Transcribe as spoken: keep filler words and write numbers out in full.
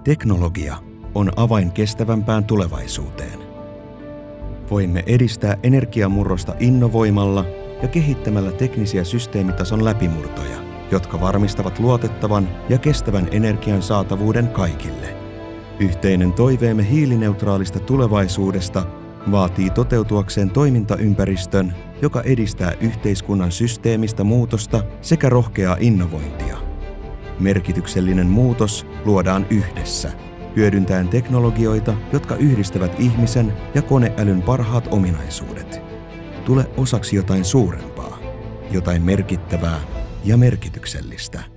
Teknologia on avain kestävämpään tulevaisuuteen. Voimme edistää energiamurrosta innovoimalla ja kehittämällä teknisiä systeemitason läpimurtoja, jotka varmistavat luotettavan ja kestävän energian saatavuuden kaikille. Yhteinen toiveemme hiilineutraalista tulevaisuudesta vaatii toteutuakseen toimintaympäristön, joka edistää yhteiskunnan systeemistä muutosta sekä rohkeaa innovointia. Merkityksellinen muutos luodaan yhdessä, hyödyntäen teknologioita, jotka yhdistävät ihmisen ja koneälyn parhaat ominaisuudet. Tule osaksi jotain suurempaa, jotain merkittävää ja merkityksellistä.